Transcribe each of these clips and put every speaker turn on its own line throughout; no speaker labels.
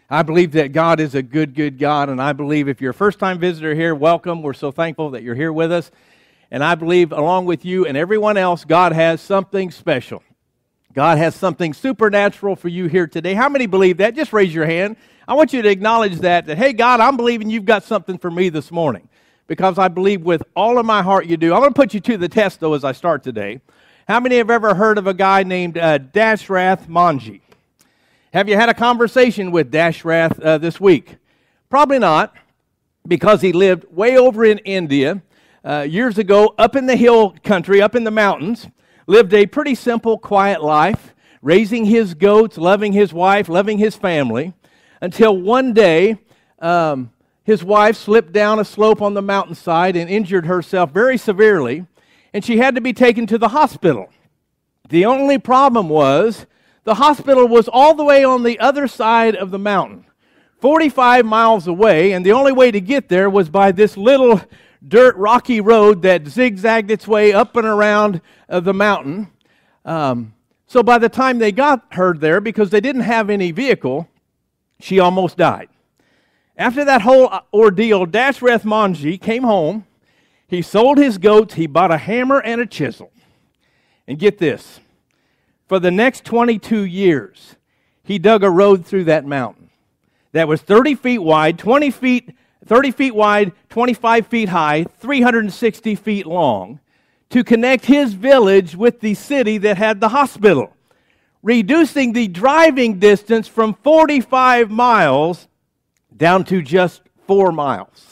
I believe that God is a good, good God, and I believe if you're a first-time visitor here, welcome. We're so thankful that you're here with us. And I believe, along with you and everyone else, God has something special. God has something supernatural for you here today. How many believe that? Just raise your hand. I want you to acknowledge that, hey, God, I'm believing you've got something for me this morning, because I believe with all of my heart you do. I'm going to put you to the test, though, as I start today. How many have ever heard of a guy named Dashrath Manjhi? Have you had a conversation with Dashrath this week? Probably not, because he lived way over in India years ago, up in the hill country, up in the mountains, lived a pretty simple, quiet life, raising his goats, loving his wife, loving his family, until one day his wife slipped down a slope on the mountainside and injured herself very severely, and she had to be taken to the hospital. The only problem was the hospital was all the way on the other side of the mountain, 45 miles away, and the only way to get there was by this little dirt rocky road that zigzagged its way up and around the mountain. So by the time they got her there, because they didn't have any vehicle, she almost died. After that whole ordeal, Dashrath Manjhi came home. He sold his goats, he bought a hammer and a chisel. And get this, for the next 22 years, he dug a road through that mountain that was 30 feet wide, 30 feet wide, 25 feet high, 360 feet long, to connect his village with the city that had the hospital, reducing the driving distance from 45 miles down to just 4 miles.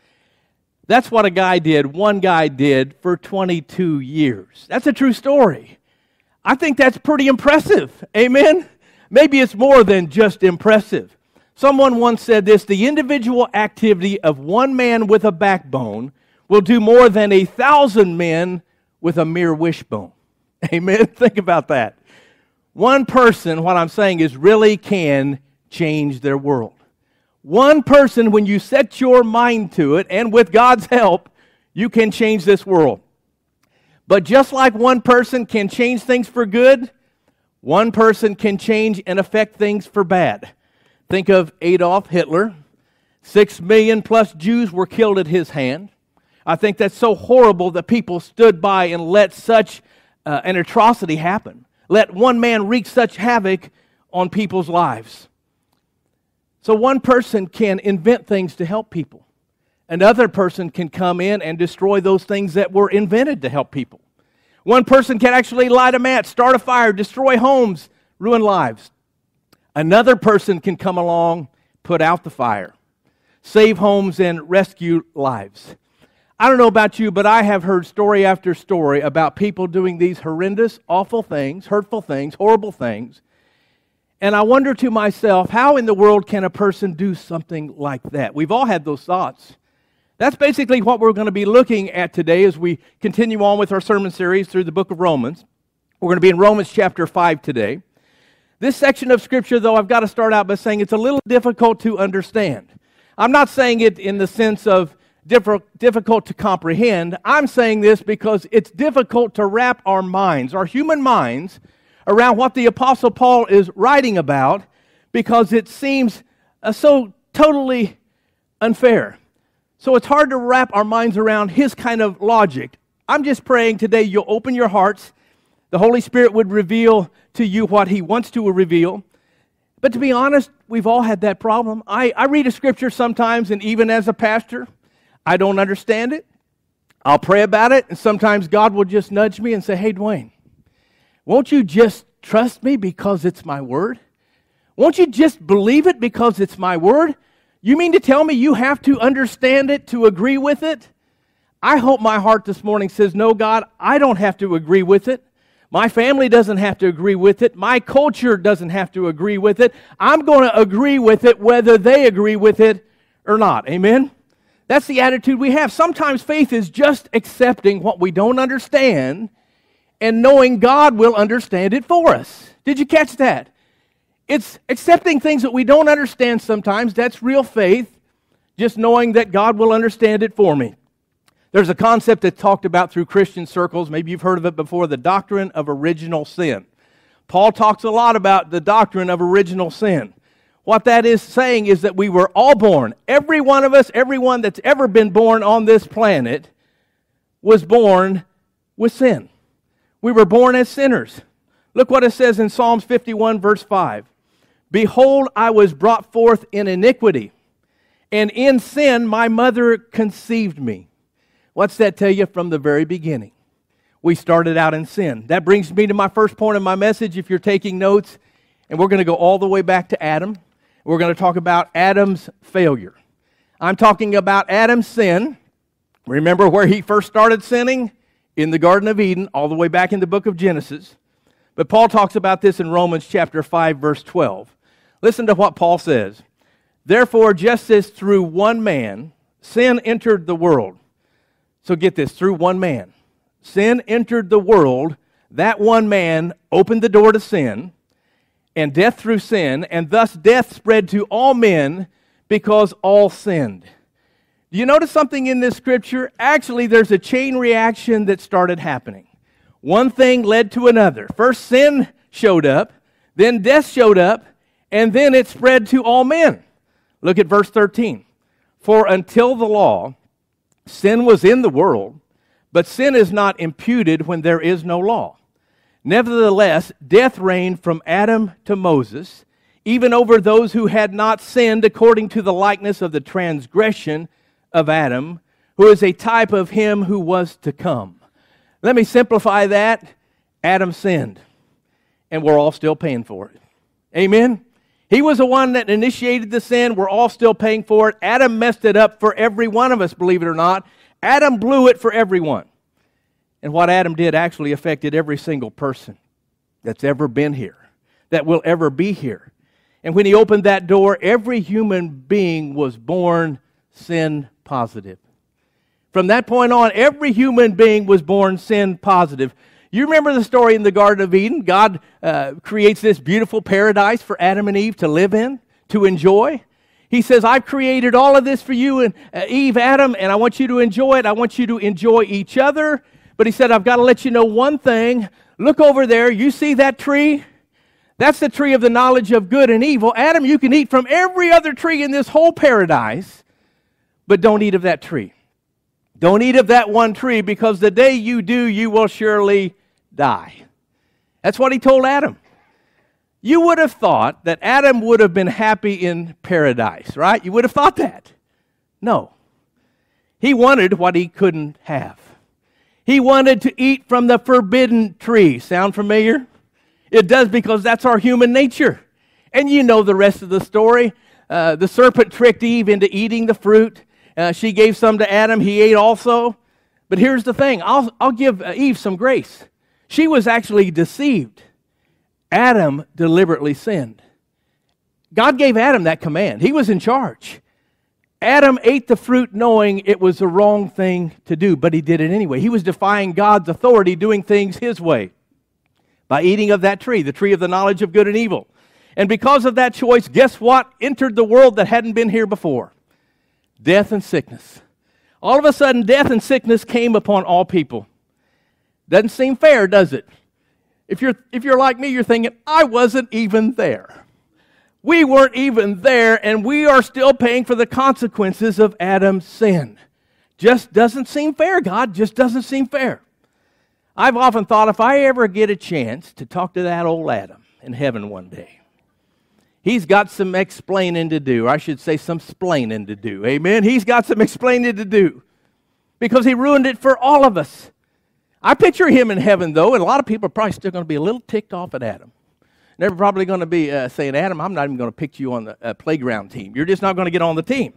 That's what one guy did for 22 years. That's a true story. I think that's pretty impressive. Amen? Maybe it's more than just impressive. Someone once said this: the individual activity of one man with a backbone will do more than 1,000 men with a mere wishbone. Amen? Think about that. One person, what I'm saying is, really can change their world. One person, when you set your mind to it, and with God's help, you can change this world. But just like one person can change things for good, one person can change and affect things for bad. Think of Adolf Hitler. 6 million plus Jews were killed at his hand. I think that's so horrible that people stood by and let such an atrocity happen. Let one man wreak such havoc on people's lives. So one person can invent things to help people. Another person can come in and destroy those things that were invented to help people. One person can actually light a match, start a fire, destroy homes, ruin lives. Another person can come along, put out the fire, save homes, and rescue lives. I don't know about you, but I have heard story after story about people doing these horrendous, awful things, hurtful things, horrible things. And I wonder to myself, how in the world can a person do something like that? We've all had those thoughts. That's basically what we're going to be looking at today as we continue on with our sermon series through the book of Romans. We're going to be in Romans chapter 5 today. This section of Scripture, though, I've got to start out by saying it's a little difficult to understand. I'm not saying it in the sense of difficult to comprehend. I'm saying this because it's difficult to wrap our minds, our human minds, around what the Apostle Paul is writing about, because it seems so totally unfair. So it's hard to wrap our minds around his kind of logic. I'm just praying today you'll open your hearts. The Holy Spirit would reveal to you what He wants to reveal. But to be honest, we've all had that problem. I read a scripture sometimes, and even as a pastor, I don't understand it. I'll pray about it, and sometimes God will just nudge me and say, hey, Dwayne, won't you just trust me because it's my word? Won't you just believe it because it's my word? You mean to tell me you have to understand it to agree with it? I hope my heart this morning says, no, God, I don't have to agree with it. My family doesn't have to agree with it. My culture doesn't have to agree with it. I'm going to agree with it whether they agree with it or not. Amen? That's the attitude we have. Sometimes faith is just accepting what we don't understand and knowing God will understand it for us. Did you catch that? It's accepting things that we don't understand sometimes. That's real faith, just knowing that God will understand it for me. There's a concept that's talked about through Christian circles. Maybe you've heard of it before, the doctrine of original sin. Paul talks a lot about the doctrine of original sin. What that is saying is that we were all born. Every one of us, everyone that's ever been born on this planet was born with sin. We were born as sinners. Look what it says in Psalms 51, verse 5. Behold, I was brought forth in iniquity, and in sin my mother conceived me. What's that tell you? From the very beginning, we started out in sin. That brings me to my first point of my message, if you're taking notes, and we're going to go all the way back to Adam. We're going to talk about Adam's failure. I'm talking about Adam's sin. Remember where he first started sinning? In the Garden of Eden, all the way back in the book of Genesis. But Paul talks about this in Romans chapter 5, verse 12. Listen to what Paul says. Therefore, just as through one man sin entered the world. So get this, through one man. Sin entered the world. That one man opened the door to sin, and death through sin, and thus death spread to all men because all sinned. Do you notice something in this scripture? Actually, there's a chain reaction that started happening. One thing led to another. First, sin showed up, then death showed up, and then it spread to all men. Look at verse 13. For until the law, sin was in the world, but sin is not imputed when there is no law. Nevertheless, death reigned from Adam to Moses, even over those who had not sinned according to the likeness of the transgression of Adam, who is a type of him who was to come. Let me simplify that. Adam sinned, and we're all still paying for it. Amen? He was the one that initiated the sin. We're all still paying for it. Adam messed it up for every one of us, believe it or not. Adam blew it for everyone. And what Adam did actually affected every single person that's ever been here, that will ever be here. And when he opened that door, every human being was born sin positive. From that point on, every human being was born sin positive. You remember the story in the Garden of Eden? God creates this beautiful paradise for Adam and Eve to live in, to enjoy. He says, I've created all of this for you and Eve, Adam, and I want you to enjoy it. I want you to enjoy each other. But he said, I've got to let you know one thing. Look over there. You see that tree? That's the tree of the knowledge of good and evil. Adam, you can eat from every other tree in this whole paradise, but don't eat of that tree. Don't eat of that one tree, because the day you do, you will surely die. That's what he told Adam. You would have thought that Adam would have been happy in paradise, right? You would have thought that. No. He wanted what he couldn't have. He wanted to eat from the forbidden tree. Sound familiar? It does, because that's our human nature. And you know the rest of the story. The serpent tricked Eve into eating the fruit. She gave some to Adam. He ate also. But here's the thing. I'll give Eve some grace. She was actually deceived. Adam deliberately sinned. God gave Adam that command. He was in charge. Adam ate the fruit knowing it was the wrong thing to do, but he did it anyway. He was defying God's authority, doing things his way by eating of that tree, the tree of the knowledge of good and evil. And because of that choice, guess what entered the world that hadn't been here before? Death and sickness. All of a sudden, death and sickness came upon all people. Doesn't seem fair, does it? If you're like me, you're thinking, I wasn't even there. We weren't even there, and we are still paying for the consequences of Adam's sin. Just doesn't seem fair, God. Just doesn't seem fair. I've often thought, if I ever get a chance to talk to that old Adam in heaven one day, he's got some explaining to do. I should say some splaining to do. Amen? He's got some explaining to do, because he ruined it for all of us. I picture him in heaven, though, and a lot of people are probably still going to be a little ticked off at Adam. They're probably going to be saying, Adam, I'm not even going to pick you on the playground team. You're just not going to get on the team.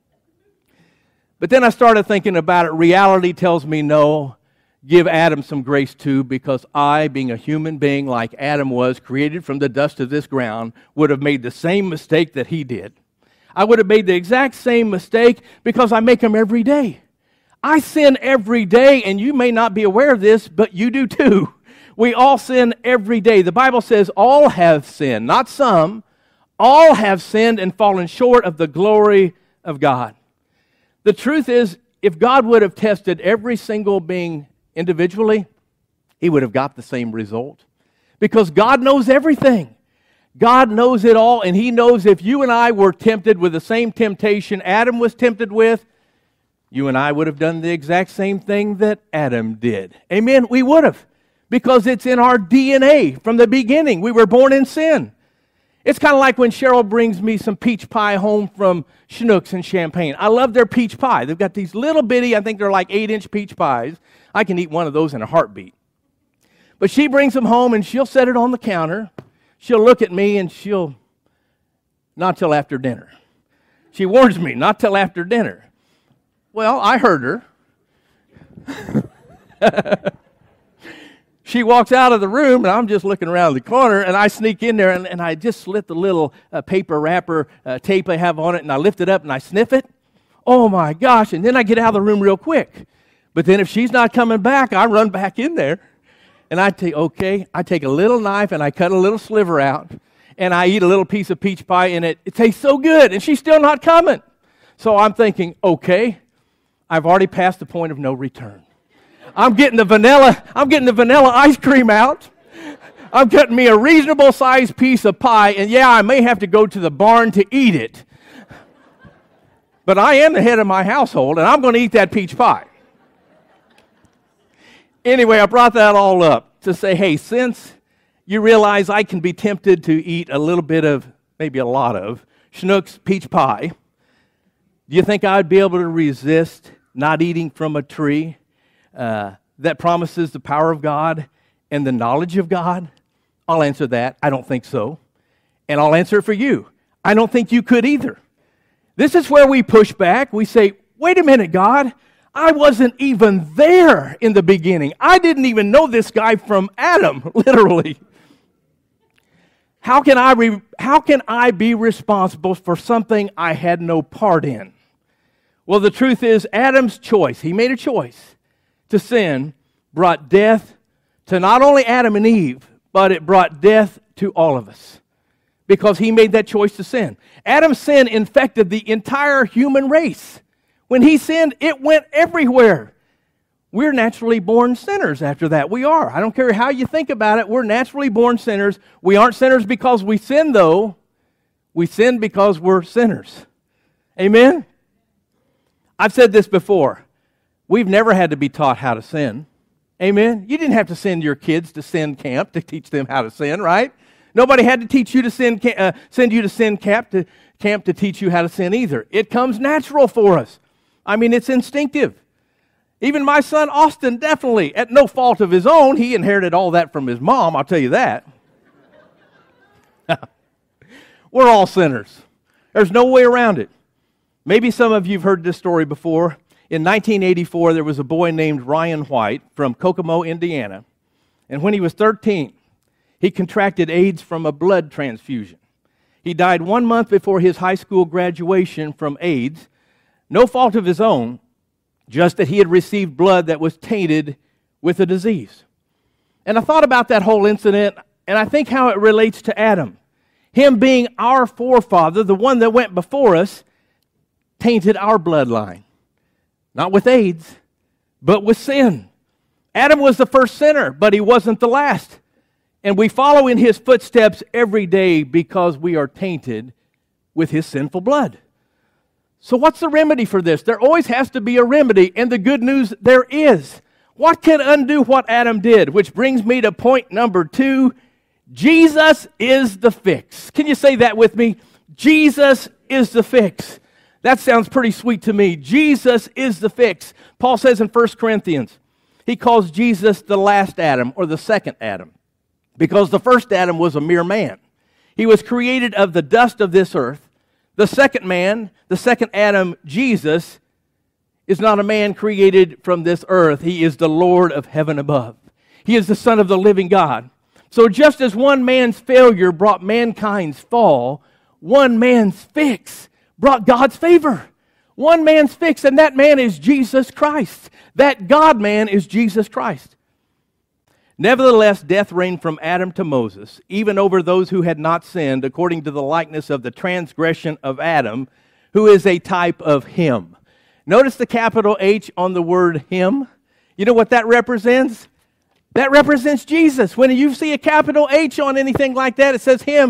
But then I started thinking about it. Reality tells me no. Give Adam some grace too, because I, being a human being like Adam was, created from the dust of this ground, would have made the same mistake that he did. I would have made the exact same mistake, because I make them every day. I sin every day, and you may not be aware of this, but you do too. We all sin every day. The Bible says all have sinned, not some. All have sinned and fallen short of the glory of God. The truth is, if God would have tested every single being individually, he would have got the same result. Because God knows everything. God knows it all, and He knows if you and I were tempted with the same temptation Adam was tempted with, you and I would have done the exact same thing that Adam did. Amen? We would have, because it's in our DNA from the beginning. We were born in sin. It's kind of like when Cheryl brings me some peach pie home from Schnucks in Champaign. I love their peach pie. They've got these little bitty, I think they're like 8-inch peach pies. I can eat one of those in a heartbeat. But she brings them home and she'll set it on the counter. She'll look at me and she'll, not till after dinner. She warns me, not till after dinner. Well, I heard her. She walks out of the room, and I'm just looking around the corner, and I sneak in there, and I just slit the little paper wrapper tape I have on it, and I lift it up, and I sniff it. Oh, my gosh, and then I get out of the room real quick. But then if she's not coming back, I run back in there, and I take a little knife, and I cut a little sliver out, and I eat a little piece of peach pie, and it tastes so good, and she's still not coming. So I'm thinking, okay, I've already passed the point of no return. I'm getting the vanilla ice cream out. I'm cutting me a reasonable sized piece of pie, and yeah, I may have to go to the barn to eat it. But I am the head of my household, and I'm going to eat that peach pie. Anyway, I brought that all up to say, hey, since you realize I can be tempted to eat a little bit of, maybe a lot of, Schnucks peach pie, do you think I'd be able to resist not eating from a tree that promises the power of God and the knowledge of God? I'll answer that. I don't think so. And I'll answer it for you. I don't think you could either. This is where we push back. We say, wait a minute, God. I wasn't even there in the beginning. I didn't even know this guy from Adam, literally. How can I be responsible for something I had no part in? Well, the truth is, Adam's choice, he made a choice to sin, brought death to not only Adam and Eve, but it brought death to all of us because he made that choice to sin. Adam's sin infected the entire human race. When he sinned, it went everywhere. We're naturally born sinners after that. We are. I don't care how you think about it. We're naturally born sinners. We aren't sinners because we sin, though. We sin because we're sinners. Amen? I've said this before. We've never had to be taught how to sin. Amen? You didn't have to send your kids to sin camp to teach them how to sin, right? Nobody had to teach you to send you to sin camp to teach you how to sin either. It comes natural for us. I mean, it's instinctive. Even my son Austin, definitely, at no fault of his own, he inherited all that from his mom, I'll tell you that. We're all sinners. There's no way around it. Maybe some of you have heard this story before. In 1984, there was a boy named Ryan White from Kokomo, Indiana. And when he was 13, he contracted AIDS from a blood transfusion. He died 1 month before his high school graduation from AIDS. No fault of his own, just that he had received blood that was tainted with a disease. And I thought about that whole incident, and I think how it relates to Adam. Him being our forefather, the one that went before us, tainted our bloodline. Not with AIDS, but with sin. Adam was the first sinner, but he wasn't the last. And we follow in his footsteps every day because we are tainted with his sinful blood. So what's the remedy for this? There always has to be a remedy, and the good news, there is. What can undo what Adam did? Which brings me to point number 2. Jesus is the fix. Can you say that with me? Jesus is the fix. That sounds pretty sweet to me. Jesus is the fix. Paul says in 1 Corinthians, he calls Jesus the last Adam, or the second Adam, because the first Adam was a mere man. He was created of the dust of this earth. The second man, the second Adam, Jesus, is not a man created from this earth. He is the Lord of heaven above. He is the Son of the living God. So just as one man's failure brought mankind's fall, one man's fix brought God's favor. One man's fix, and that man is Jesus Christ. That God-man is Jesus Christ. Nevertheless, death reigned from Adam to Moses, even over those who had not sinned, according to the likeness of the transgression of Adam, who is a type of him. Notice the capital H on the word him. You know what that represents? That represents Jesus. When you see a capital H on anything like that, it says him.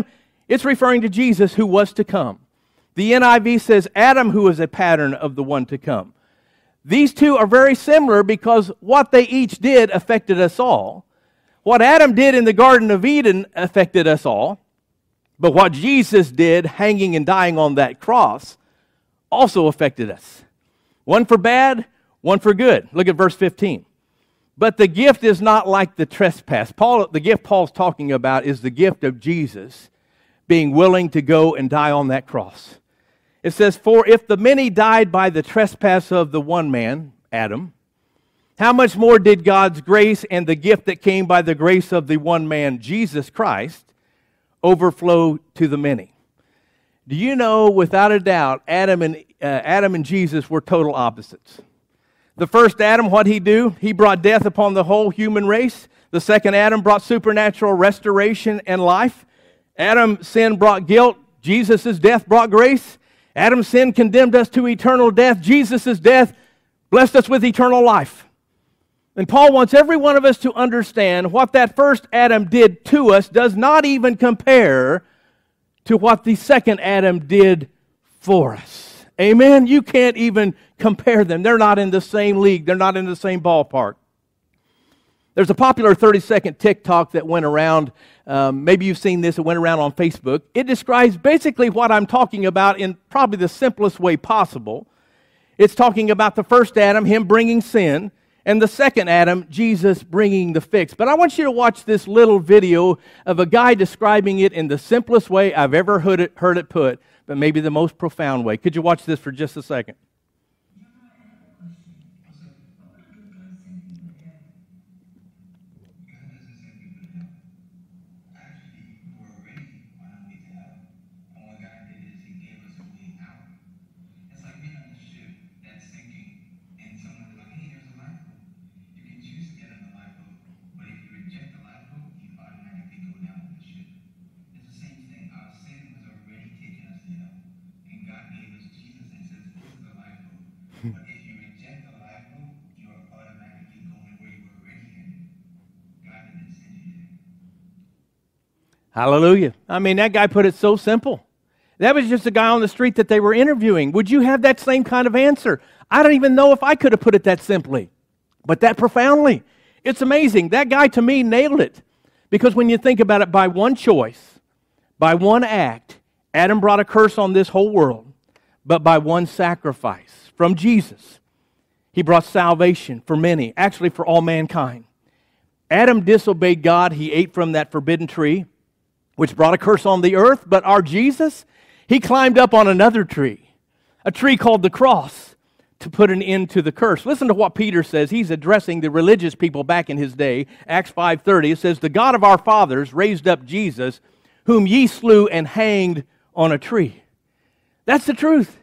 It's referring to Jesus who was to come. The NIV says Adam, who is a pattern of the one to come. These two are very similar because what they each did affected us all. What Adam did in the Garden of Eden affected us all. But what Jesus did, hanging and dying on that cross, also affected us. One for bad, one for good. Look at verse 15. But the gift is not like the trespass. The gift Paul's talking about is the gift of Jesus being willing to go and die on that cross. It says, for if the many died by the trespass of the one man, Adam, how much more did God's grace and the gift that came by the grace of the one man, Jesus Christ, overflow to the many? Do you know, without a doubt, Adam and Jesus were total opposites? The first Adam, what he do? He brought death upon the whole human race. The second Adam brought supernatural restoration and life. Adam's sin brought guilt. Jesus' death brought grace. Adam's sin condemned us to eternal death. Jesus' death blessed us with eternal life. And Paul wants every one of us to understand what that first Adam did to us does not even compare to what the second Adam did for us. Amen? You can't even compare them. They're not in the same league. They're not in the same ballpark. There's a popular 30-second TikTok that went around. Maybe you've seen this. It went around on Facebook. It describes basically what I'm talking about in probably the simplest way possible. It's talking about the first Adam, him bringing sin, and the second Adam, Jesus bringing the fix. But I want you to watch this little video of a guy describing it in the simplest way I've ever heard it put, but maybe the most profound way. Could you watch this for just a second?
But if you reject the lifeboat, you are automatically going where you were already headed. God didn't send you there.
Hallelujah. I mean, that guy put it so simple. That was just a guy on the street that they were interviewing. Would you have that same kind of answer? I don't even know if I could have put it that simply, but that profoundly. It's amazing. That guy, to me, nailed it. Because when you think about it, by one choice, by one act, Adam brought a curse on this whole world. But by one sacrifice from Jesus, he brought salvation for many, actually for all mankind. Adam disobeyed God. He ate from that forbidden tree, which brought a curse on the earth. But our Jesus, he climbed up on another tree, a tree called the cross, to put an end to the curse. Listen to what Peter says. He's addressing the religious people back in his day. Acts 5:30, it says, "The God of our fathers raised up Jesus, whom ye slew and hanged on a tree." That's the truth.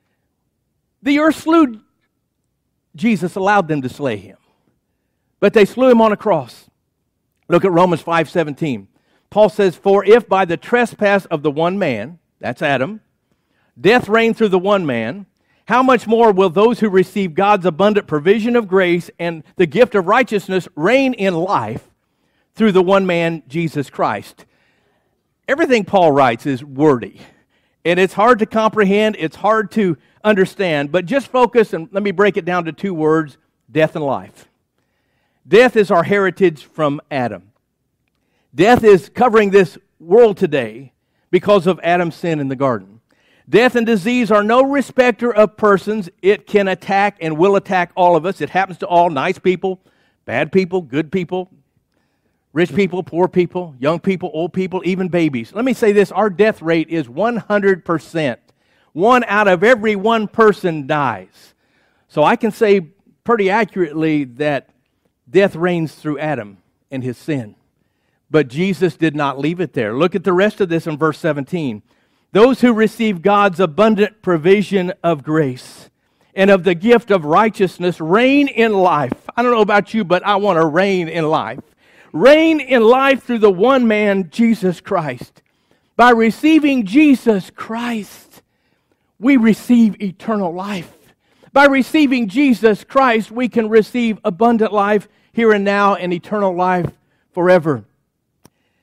The earth slew Jesus, allowed them to slay him. But they slew him on a cross. Look at Romans 5:17. Paul says, "For if by the trespass of the one man," that's Adam, "death reigned through the one man, how much more will those who receive God's abundant provision of grace and the gift of righteousness reign in life through the one man, Jesus Christ?" Everything Paul writes is wordy. And it's hard to comprehend, it's hard to understand, but just focus, and let me break it down to two words: death and life. Death is our heritage from Adam. Death is covering this world today because of Adam's sin in the garden. Death and disease are no respecter of persons. It can attack and will attack all of us. It happens to all: nice people, bad people, good people, rich people, poor people, young people, old people, even babies. Let me say this: our death rate is 100%. 1 out of every 1 person dies. So I can say pretty accurately that death reigns through Adam and his sin. But Jesus did not leave it there. Look at the rest of this in verse 17. "Those who receive God's abundant provision of grace and of the gift of righteousness reign in life." I don't know about you, but I want to reign in life. Reign in life through the one man, Jesus Christ. By receiving Jesus Christ, we receive eternal life. By receiving Jesus Christ, we can receive abundant life here and now and eternal life forever.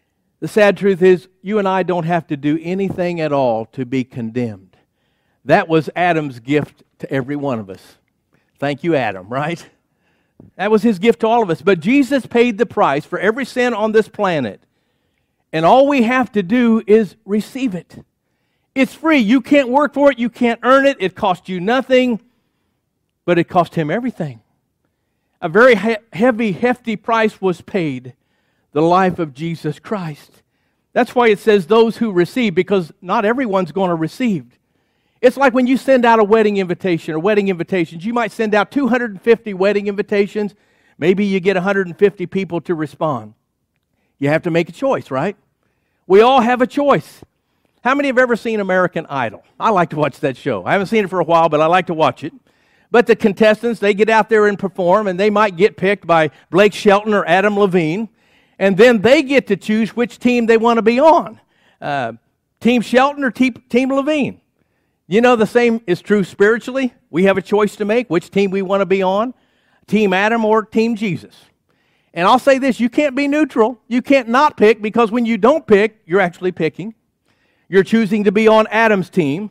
The sad truth is, you and I don't have to do anything at all to be condemned. That was Adam's gift to every one of us. Thank you, Adam, right? That was his gift to all of us. But Jesus paid the price for every sin on this planet. And all we have to do is receive it. It's free. You can't work for it. You can't earn it. It cost you nothing. But it cost him everything. A very heavy, hefty price was paid. The life of Jesus Christ. That's why it says those who receive, because not everyone's going to receive. It's like when you send out a wedding invitation or wedding invitations. You might send out 250 wedding invitations. Maybe you get 150 people to respond. You have to make a choice, right? We all have a choice. How many have ever seen American Idol? I like to watch that show. I haven't seen it for a while, but I like to watch it. But the contestants, they get out there and perform, and they might get picked by Blake Shelton or Adam Levine. And then they get to choose which team they want to be on. Team Shelton or Team Levine. You know, the same is true spiritually. We have a choice to make, which team we want to be on. Team Adam or Team Jesus. And I'll say this, you can't be neutral. You can't not pick, because when you don't pick, you're actually picking. You're choosing to be on Adam's team.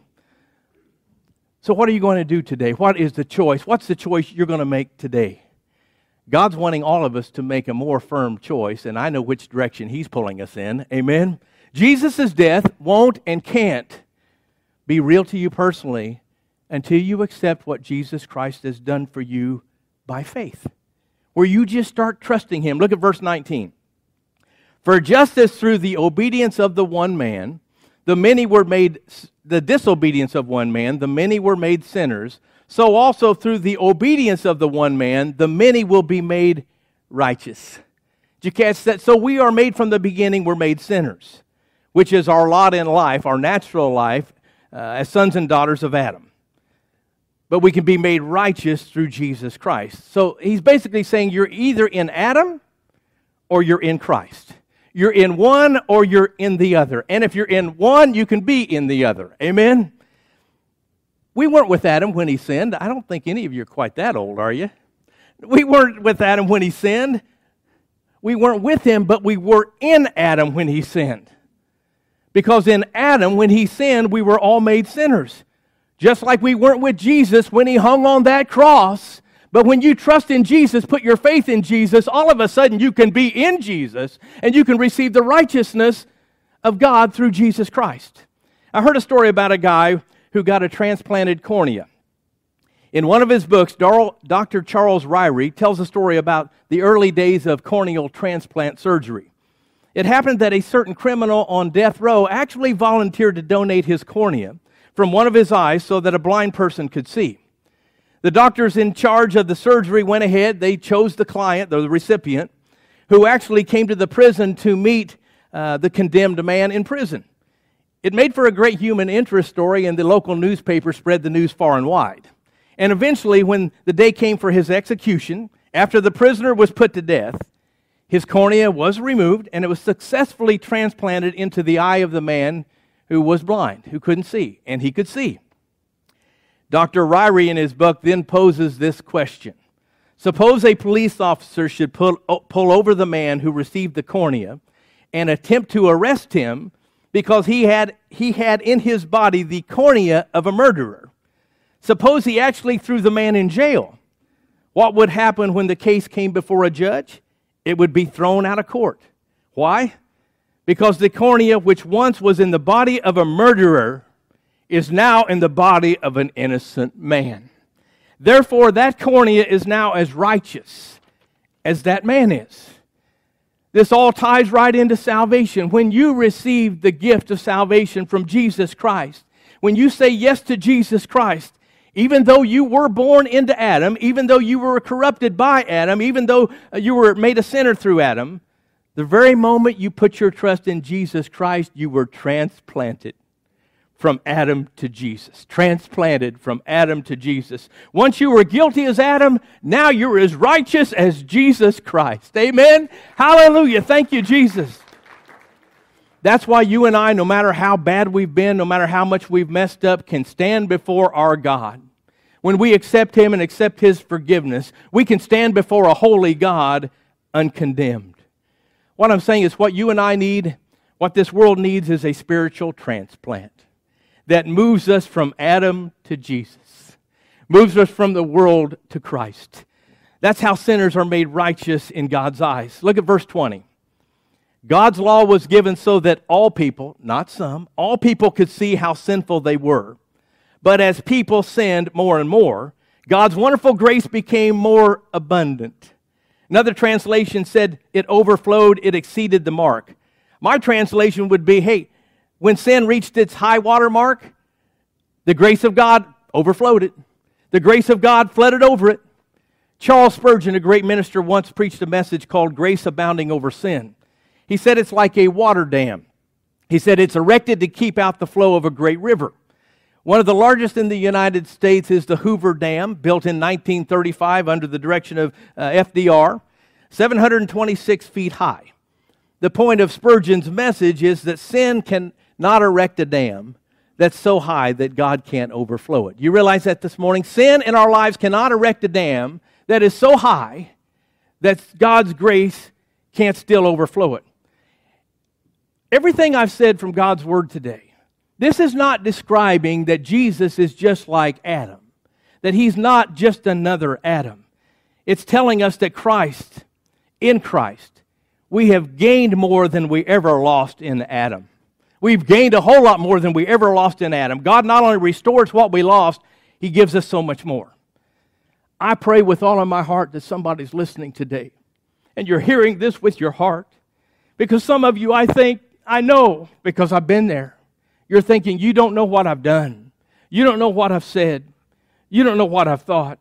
So what are you going to do today? What is the choice? What's the choice you're going to make today? God's wanting all of us to make a more firm choice, and I know which direction He's pulling us in. Amen? Jesus' death won't and can't be real to you personally until you accept what Jesus Christ has done for you by faith, where you just start trusting Him. Look at verse 19. For just as through the obedience of the one man, the disobedience of one man, the many were made sinners, so also through the obedience of the one man, the many will be made righteous. Did you catch that? So we are made from the beginning, we're made sinners, which is our lot in life, our natural life, as sons and daughters of Adam. But we can be made righteous through Jesus Christ. So he's basically saying you're either in Adam or you're in Christ. You're in one or you're in the other. And if you're in one, you can be in the other. Amen? We weren't with Adam when he sinned. I don't think any of you are quite that old, are you? We weren't with Adam when he sinned. We weren't with him, but we were in Adam when he sinned. Because in Adam, when he sinned, we were all made sinners. Just like we weren't with Jesus when he hung on that cross. But when you trust in Jesus, put your faith in Jesus, all of a sudden you can be in Jesus and you can receive the righteousness of God through Jesus Christ. I heard a story about a guy who got a transplanted cornea. In one of his books, Dr. Charles Ryrie tells a story about the early days of corneal transplant surgery. It happened that a certain criminal on death row actually volunteered to donate his cornea from one of his eyes so that a blind person could see. The doctors in charge of the surgery went ahead. They chose the client, the recipient, who actually came to the prison to meet the condemned man in prison. It made for a great human interest story, and the local newspaper spread the news far and wide. And eventually, when the day came for his execution, after the prisoner was put to death, his cornea was removed, and it was successfully transplanted into the eye of the man who was blind, who couldn't see, and he could see. Dr. Ryrie in his book then poses this question. Suppose a police officer should pull over the man who received the cornea and attempt to arrest him because he had in his body the cornea of a murderer. Suppose he actually threw the man in jail. What would happen when the case came before a judge? It would be thrown out of court. Why? Because the cornea, which once was in the body of a murderer, is now in the body of an innocent man. Therefore, that cornea is now as righteous as that man is. This all ties right into salvation. When you receive the gift of salvation from Jesus Christ, when you say yes to Jesus Christ, even though you were born into Adam, even though you were corrupted by Adam, even though you were made a sinner through Adam, the very moment you put your trust in Jesus Christ, you were transplanted from Adam to Jesus. Transplanted from Adam to Jesus. Once you were guilty as Adam, now you're as righteous as Jesus Christ. Amen? Hallelujah. Thank you, Jesus. That's why you and I, no matter how bad we've been, no matter how much we've messed up, can stand before our God. When we accept Him and accept His forgiveness, we can stand before a holy God uncondemned. What I'm saying is what you and I need, What this world needs is a spiritual transplant that moves us from Adam to Jesus, moves us from the world to Christ. That's how sinners are made righteous in God's eyes. Look at verse 20. God's law was given so that all people, not some, all people could see how sinful they were. But as people sinned more and more, God's wonderful grace became more abundant. Another translation said it overflowed, it exceeded the mark. My translation would be, hey, when sin reached its high water mark, the grace of God overflowed it. The grace of God flooded over it. Charles Spurgeon, a great minister, once preached a message called Grace Abounding Over Sin. He said it's like a water dam. He said it's erected to keep out the flow of a great river. One of the largest in the United States is the Hoover Dam, built in 1935 under the direction of FDR, 726 feet high. The point of Spurgeon's message is that sin cannot erect a dam that's so high that God can't overflow it. You realize that this morning? Sin in our lives cannot erect a dam that is so high that God's grace can't still overflow it. Everything I've said from God's Word today, this is not describing that Jesus is just like Adam, that He's not just another Adam. It's telling us that in Christ, we have gained more than we ever lost in Adam. We've gained a whole lot more than we ever lost in Adam. God not only restores what we lost, He gives us so much more. I pray with all of my heart that somebody's listening today, and you're hearing this with your heart, because some of you, I know, because I've been there. You're thinking, you don't know what I've done. You don't know what I've said. You don't know what I've thought.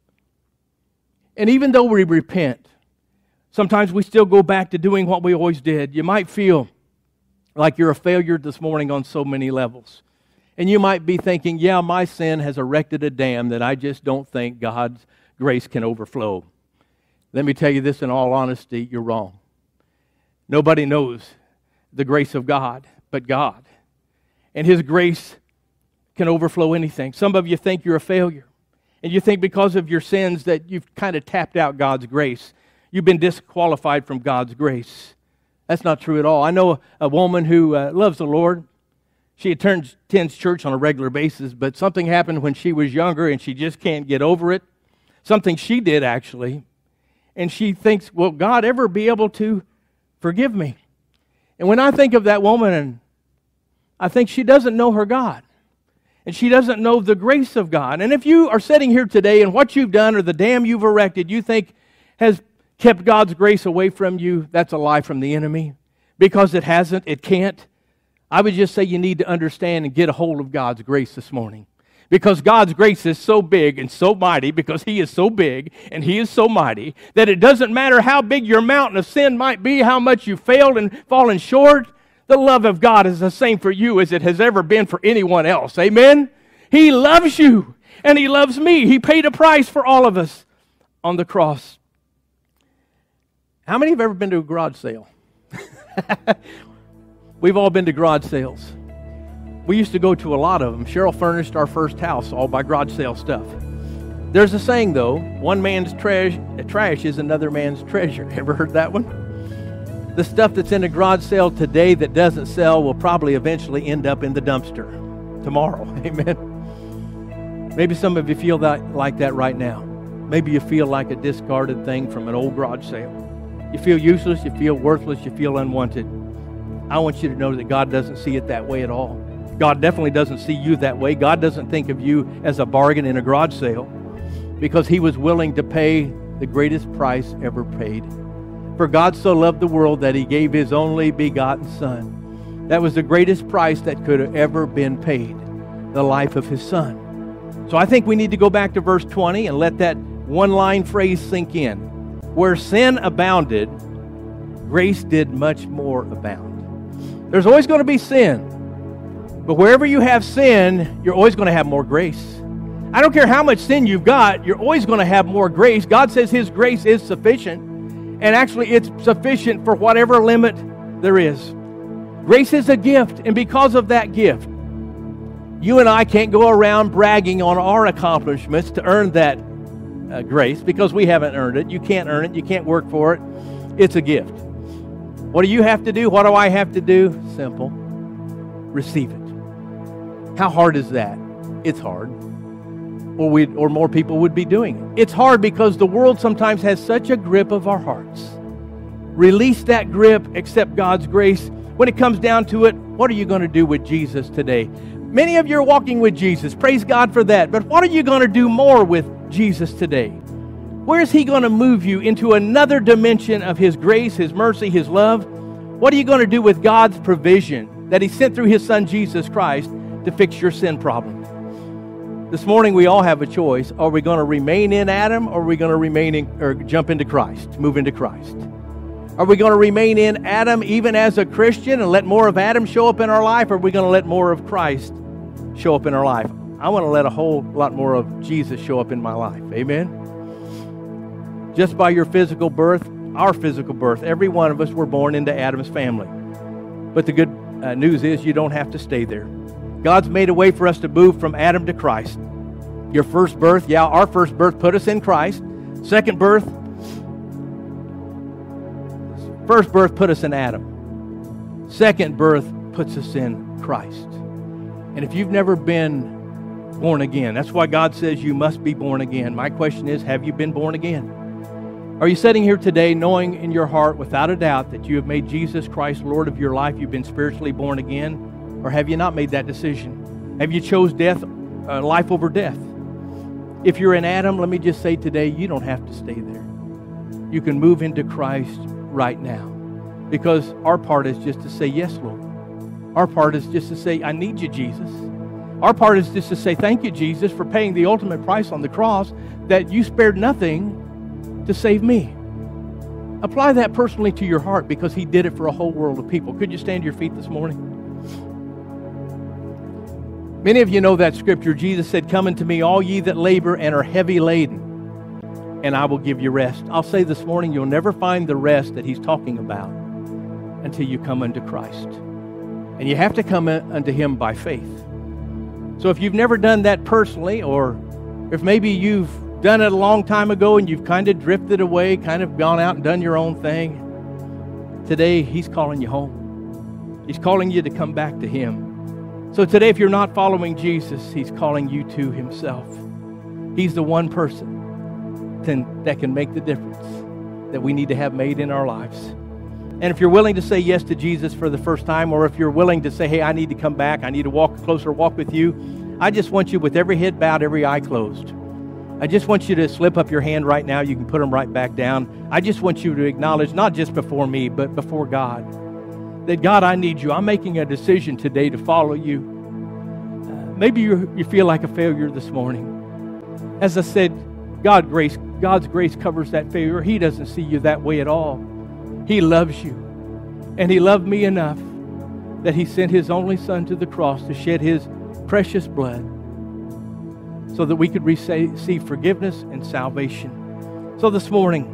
And even though we repent, sometimes we still go back to doing what we always did. You might feel like you're a failure this morning on so many levels. And you might be thinking, yeah, my sin has erected a dam that I just don't think God's grace can overflow. Let me tell you this in all honesty, you're wrong. Nobody knows the grace of God but God. And His grace can overflow anything. Some of you think you're a failure. And you think because of your sins that you've kind of tapped out God's grace. You've been disqualified from God's grace. That's not true at all. I know a woman who loves the Lord. She attends church on a regular basis, but something happened when she was younger and she just can't get over it. Something she did, actually. And she thinks, will God ever be able to forgive me? And when I think of that woman, I think she doesn't know her God. And she doesn't know the grace of God. And if you are sitting here today and what you've done or the dam you've erected you think has kept God's grace away from you, that's a lie from the enemy. Because it hasn't, it can't. I would just say you need to understand and get a hold of God's grace this morning. Because God's grace is so big and so mighty, because He is so big and He is so mighty, that it doesn't matter how big your mountain of sin might be, how much you failed and fallen short, the love of God is the same for you as it has ever been for anyone else. Amen? He loves you and He loves me. He paid a price for all of us on the cross. How many have ever been to a garage sale? We've all been to garage sales. We used to go to a lot of them. Cheryl furnished our first house all by garage sale stuff. There's a saying, though, one man's trash is another man's treasure. Ever heard that one? The stuff that's in a garage sale today that doesn't sell will probably eventually end up in the dumpster tomorrow. Amen? Maybe some of you feel like that right now. Maybe you feel like a discarded thing from an old garage sale. You feel useless, you feel worthless, you feel unwanted. I want you to know that God doesn't see it that way at all. God definitely doesn't see you that way. God doesn't think of you as a bargain in a garage sale, because He was willing to pay the greatest price ever paid. For God so loved the world that He gave His only begotten Son. That was the greatest price that could have ever been paid, the life of His Son. So I think we need to go back to verse 20 and let that one-line phrase sink in. Where sin abounded, grace did much more abound. There's always going to be sin. But wherever you have sin, you're always going to have more grace. I don't care how much sin you've got, you're always going to have more grace. God says His grace is sufficient. And actually, it's sufficient for whatever limit there is. Grace is a gift, and because of that gift, you and I can't go around bragging on our accomplishments to earn that grace, because we haven't earned it. You can't earn it. You can't work for it. It's a gift. What do you have to do? What do I have to do? Simple. Receive it. How hard is that? It's hard. Or more people would be doing it. It's hard because the world sometimes has such a grip of our hearts. Release that grip, accept God's grace. When it comes down to it, what are you going to do with Jesus today? Many of you are walking with Jesus. Praise God for that. But what are you going to do more with Jesus today? Where is He going to move you into another dimension of His grace, His mercy, His love? What are you going to do with God's provision that He sent through His Son, Jesus Christ, to fix your sin problem? This morning we all have a choice. Are we going to remain in Adam, or are we going to jump into Christ, move into Christ? Are we going to remain in Adam even as a Christian and let more of Adam show up in our life, or are we going to let more of Christ show up in our life? I want to let a whole lot more of Jesus show up in my life. Amen? Just by your physical birth, our physical birth, every one of us were born into Adam's family. But the good news is you don't have to stay there. God's made a way for us to move from Adam to Christ. Your first birth, our first birth put us in Christ. Second birth, first birth put us in Adam. Second birth puts us in Christ. And if you've never been born again, that's why God says you must be born again. My question is, have you been born again? Are you sitting here today knowing in your heart without a doubt that you have made Jesus Christ Lord of your life? You've been spiritually born again? Or have you not made that decision? Have you chose life over death? If you're in Adam, let me just say today, you don't have to stay there. You can move into Christ right now. Because our part is just to say, yes, Lord. Our part is just to say, I need you, Jesus. Our part is just to say, thank you, Jesus, for paying the ultimate price on the cross, that you spared nothing to save me. Apply that personally to your heart, because He did it for a whole world of people. Could you stand to your feet this morning? Many of you know that scripture. Jesus said, come unto me, all ye that labor and are heavy laden, and I will give you rest. I'll say this morning, you'll never find the rest that He's talking about until you come unto Christ. And you have to come unto Him by faith. So if you've never done that personally, or if maybe you've done it a long time ago and you've kind of drifted away, kind of gone out and done your own thing, today He's calling you home. He's calling you to come back to Him. So today, if you're not following Jesus, He's calling you to Himself. He's the one person that can make the difference that we need to have made in our lives. And if you're willing to say yes to Jesus for the first time, or if you're willing to say, hey, I need to come back, I need to walk a closer walk with you, I just want you, with every head bowed, every eye closed, I just want you to slip up your hand right now. You can put them right back down. I just want you to acknowledge, not just before me, but before God, that God, I need you. I'm making a decision today to follow you. Maybe you feel like a failure this morning. As I said, God's grace covers that failure. He doesn't see you that way at all. He loves you. And He loved me enough that He sent His only Son to the cross to shed His precious blood so that we could receive forgiveness and salvation. So this morning,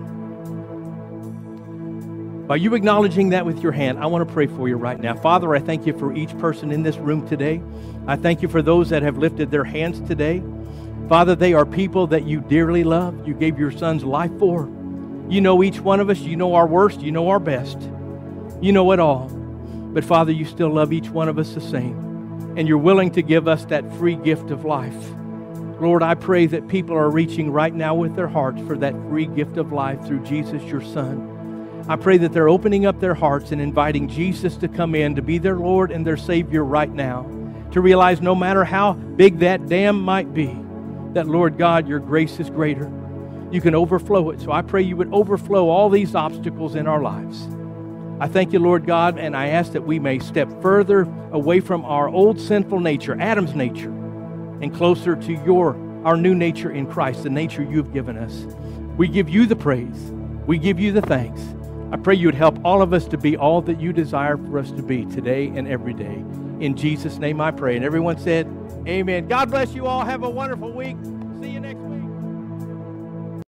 by you acknowledging that with your hand, I want to pray for you right now. Father, I thank you for each person in this room today. I thank you for those that have lifted their hands today. Father, they are people that you dearly love. You gave your Son's life for. You know each one of us. You know our worst. You know our best. You know it all. But Father, you still love each one of us the same. And you're willing to give us that free gift of life. Lord, I pray that people are reaching right now with their hearts for that free gift of life through Jesus, your Son. I pray that they're opening up their hearts and inviting Jesus to come in, to be their Lord and their Savior right now, to realize no matter how big that dam might be, that, Lord God, your grace is greater. You can overflow it. So I pray you would overflow all these obstacles in our lives. I thank you, Lord God, and I ask that we may step further away from our old sinful nature, Adam's nature, and closer to our new nature in Christ, the nature you've given us. We give you the praise. We give you the thanks. I pray you would help all of us to be all that you desire for us to be today and every day. In Jesus' name I pray. And everyone said, amen. God bless you all. Have a wonderful week. See you next